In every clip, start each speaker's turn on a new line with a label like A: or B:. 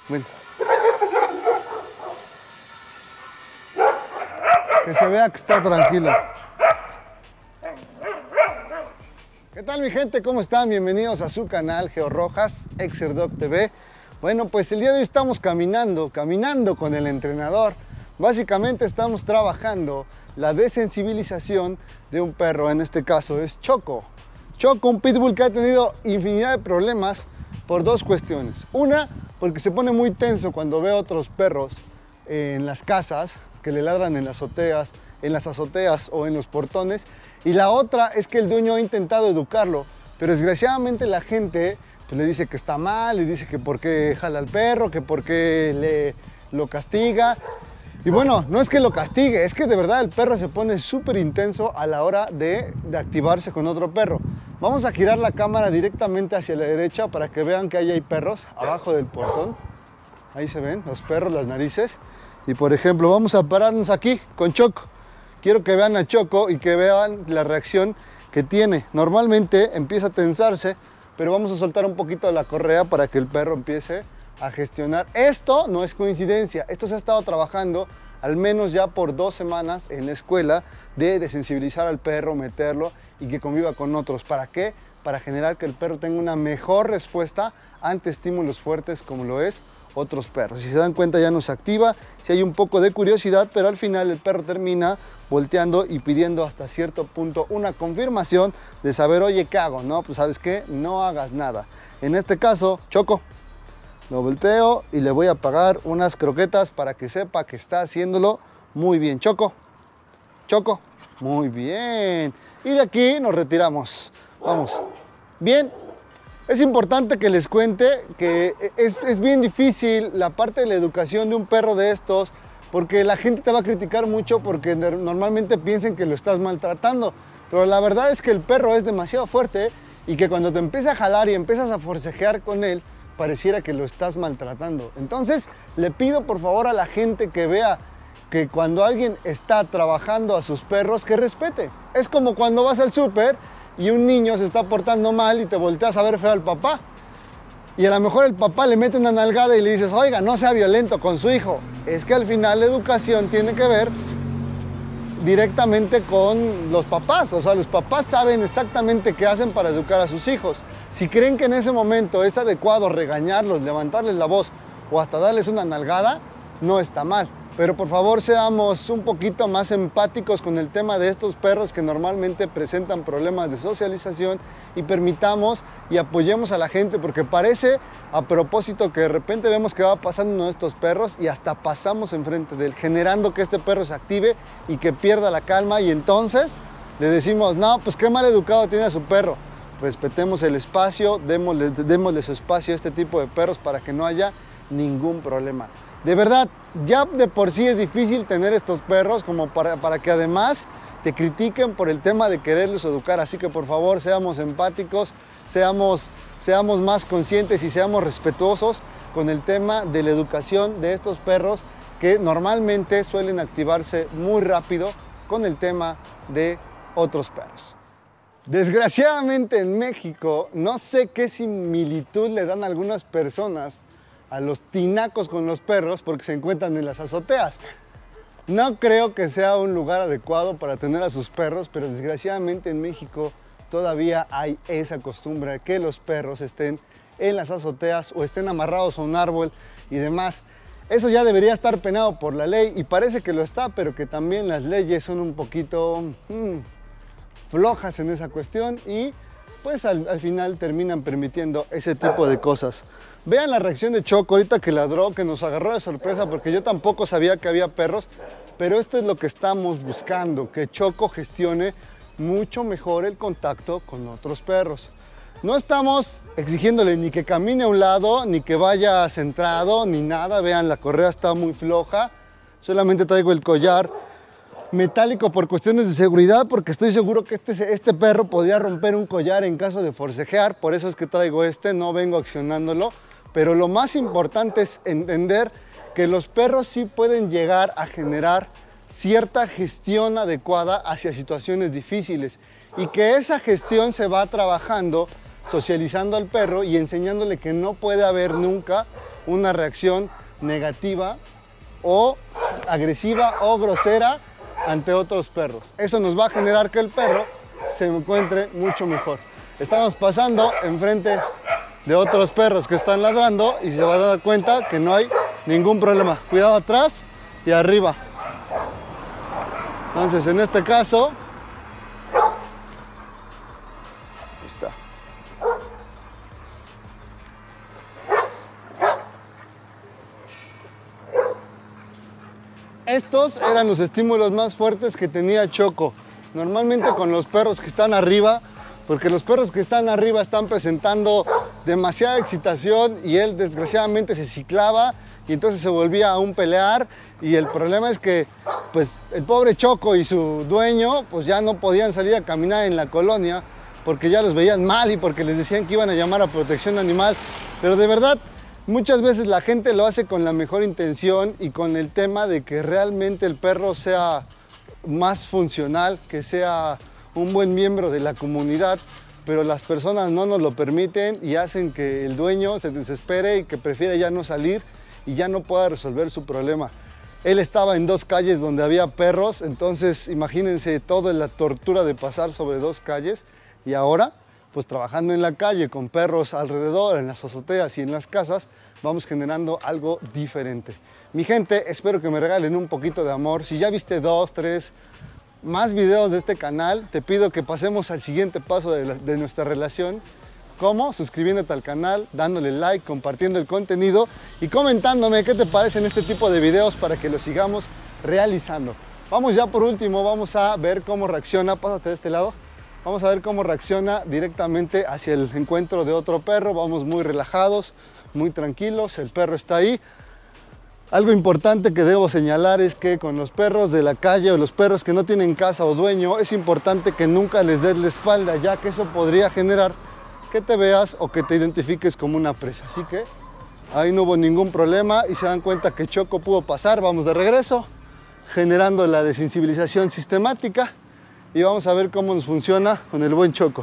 A: ven. Que se vea que está tranquilo. ¿Qué tal mi gente? ¿Cómo están? Bienvenidos a su canal Geo Rojas, Exerdog TV. Bueno, pues el día de hoy estamos caminando con el entrenador. Básicamente estamos trabajando la desensibilización de un perro, en este caso es Choco. Choco, un pitbull que ha tenido infinidad de problemas por dos cuestiones. Una, porque se pone muy tenso cuando ve a otros perros en las casas, que le ladran en las azoteas o en los portones. Y la otra es que el dueño ha intentado educarlo, pero desgraciadamente la gente pues, le dice que está mal, le dice que por qué jala al perro, que por qué lo castiga. Y bueno, no es que lo castigue, es que de verdad el perro se pone súper intenso a la hora de activarse con otro perro. Vamos a girar la cámara directamente hacia la derecha para que vean que ahí hay perros abajo del portón. Ahí se ven los perros, las narices. Y por ejemplo, vamos a pararnos aquí con Choco. Quiero que vean a Choco y que vean la reacción que tiene. Normalmente empieza a tensarse, pero vamos a soltar un poquito la correa para que el perro empiece a gestionar. Esto no es coincidencia, esto se ha estado trabajando al menos ya por 2 semanas en la escuela de desensibilizar al perro, meterlo y que conviva con otros. ¿Para qué? Para generar que el perro tenga una mejor respuesta ante estímulos fuertes como lo es otros perros. Si se dan cuenta ya no se activa, si hay un poco de curiosidad, pero al final el perro termina volteando y pidiendo hasta cierto punto una confirmación de saber, oye, ¿qué hago? No, pues ¿sabes qué? No hagas nada. En este caso, Choco, lo volteo y le voy a pagar unas croquetas para que sepa que está haciéndolo muy bien. Choco, Choco, muy bien. Y de aquí nos retiramos. Vamos. Bien. Es importante que les cuente que es bien difícil la parte de la educación de un perro de estos, porque la gente te va a criticar mucho porque normalmente piensen que lo estás maltratando. Pero la verdad es que el perro es demasiado fuerte y que cuando te empieza a jalar y empiezas a forcejear con él, pareciera que lo estás maltratando. Entonces, le pido por favor a la gente que vea que cuando alguien está trabajando a sus perros, que respete. Es como cuando vas al súper y un niño se está portando mal y te volteas a ver feo al papá. Y a lo mejor el papá le mete una nalgada y le dices, oiga, no sea violento con su hijo. Es que al final la educación tiene que ver directamente con los papás. O sea, los papás saben exactamente qué hacen para educar a sus hijos. Si creen que en ese momento es adecuado regañarlos, levantarles la voz o hasta darles una nalgada, no está mal. Pero por favor seamos un poquito más empáticos con el tema de estos perros que normalmente presentan problemas de socialización y permitamos y apoyemos a la gente, porque parece a propósito que de repente vemos que va pasando uno de estos perros y hasta pasamos enfrente de él, generando que este perro se active y que pierda la calma, y entonces le decimos, no, pues qué mal educado tiene a su perro. Respetemos el espacio, démosle su espacio a este tipo de perros para que no haya ningún problema. De verdad, ya de por sí es difícil tener estos perros como para que además te critiquen por el tema de quererlos educar. Así que por favor seamos empáticos, seamos más conscientes y seamos respetuosos con el tema de la educación de estos perros que normalmente suelen activarse muy rápido con el tema de otros perros. Desgraciadamente en México, no sé qué similitud le dan a algunas personas a los tinacos con los perros porque se encuentran en las azoteas. No creo que sea un lugar adecuado para tener a sus perros, pero desgraciadamente en México todavía hay esa costumbre de que los perros estén en las azoteas o estén amarrados a un árbol y demás. Eso ya debería estar penado por la ley y parece que lo está, pero que también las leyes son un poquito flojas en esa cuestión y pues al final terminan permitiendo ese tipo de cosas. Vean la reacción de Choco ahorita que ladró, que nos agarró de sorpresa porque yo tampoco sabía que había perros, pero esto es lo que estamos buscando, que Choco gestione mucho mejor el contacto con otros perros. No estamos exigiéndole ni que camine a un lado, ni que vaya centrado, ni nada. Vean, la correa está muy floja, solamente traigo el collar metálico por cuestiones de seguridad, porque estoy seguro que este perro podría romper un collar en caso de forcejear, por eso es que traigo no vengo accionándolo. Pero lo más importante es entender que los perros sí pueden llegar a generar cierta gestión adecuada hacia situaciones difíciles y que esa gestión se va trabajando socializando al perro y enseñándole que no puede haber nunca una reacción negativa o agresiva o grosera ante otros perros. Eso nos va a generar que el perro se encuentre mucho mejor. Estamos pasando enfrente de otros perros que están ladrando y se van a dar cuenta que no hay ningún problema. Cuidado atrás y arriba. Entonces, en este caso, ahí está. Estos eran los estímulos más fuertes que tenía Choco. Normalmente con los perros que están arriba, porque los perros que están arriba están presentando demasiada excitación y él desgraciadamente se ciclaba y entonces se volvía a un pelear, y el problema es que pues el pobre Choco y su dueño pues ya no podían salir a caminar en la colonia porque ya los veían mal y porque les decían que iban a llamar a protección animal. Pero de verdad, muchas veces la gente lo hace con la mejor intención y con el tema de que realmente el perro sea más funcional, que sea un buen miembro de la comunidad, pero las personas no nos lo permiten y hacen que el dueño se desespere y que prefiera ya no salir y ya no pueda resolver su problema. Él estaba en 2 calles donde había perros, entonces imagínense toda la tortura de pasar sobre 2 calles, y ahora pues trabajando en la calle con perros alrededor, en las azoteas y en las casas, vamos generando algo diferente. Mi gente, espero que me regalen un poquito de amor. Si ya viste 2, 3 más videos de este canal, te pido que pasemos al siguiente paso de nuestra relación. ¿Cómo? Suscribiéndote al canal, dándole like, compartiendo el contenido y comentándome qué te parecen este tipo de videos para que lo sigamos realizando. Vamos ya por último, vamos a ver cómo reacciona, pásate de este lado. Vamos a ver cómo reacciona directamente hacia el encuentro de otro perro. Vamos muy relajados, muy tranquilos, el perro está ahí. Algo importante que debo señalar es que con los perros de la calle o los perros que no tienen casa o dueño, es importante que nunca les des la espalda, ya que eso podría generar que te veas o que te identifiques como una presa. Así que ahí no hubo ningún problema y se dan cuenta que Choco pudo pasar. Vamos de regreso, generando la desensibilización sistemática, y vamos a ver cómo nos funciona con el buen Choco.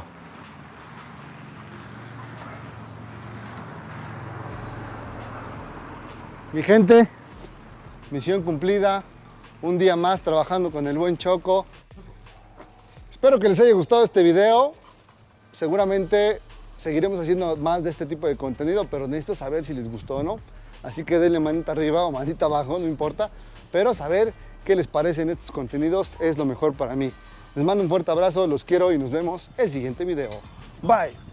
A: Mi gente, misión cumplida, un día más trabajando con el buen Choco. Espero que les haya gustado este video. Seguramente seguiremos haciendo más de este tipo de contenido, pero necesito saber si les gustó o no. Así que denle manita arriba o manita abajo, no importa. Pero saber qué les parecen estos contenidos es lo mejor para mí. Les mando un fuerte abrazo, los quiero y nos vemos en el siguiente video. Bye.